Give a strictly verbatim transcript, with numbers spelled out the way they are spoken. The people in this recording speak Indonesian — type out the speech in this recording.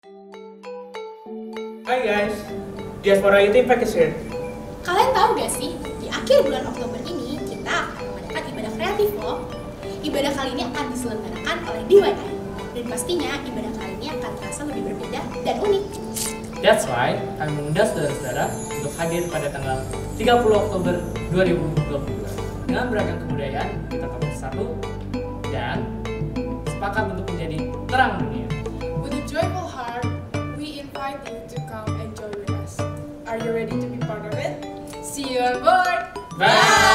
Hai guys, Diaspora Youth Impact is here. Kalian tahu gak sih, di akhir bulan Oktober ini kita akan mengadakan ibadah kreatif loh. Ibadah kali ini akan diselenggarakan oleh D Y I. Dan pastinya ibadah kali ini akan terasa lebih berbeda dan unik. That's why kami mengundang saudara-saudara untuk hadir pada tanggal tiga puluh Oktober dua ribu dua puluh dua. Dengan beragam kebudayaan, kita tetap bersatu dan sepakat untuk menjadi terang dunia. With a joyful heart, we invite you to come and join with us. Are you ready to be part of it? See you on board! Bye!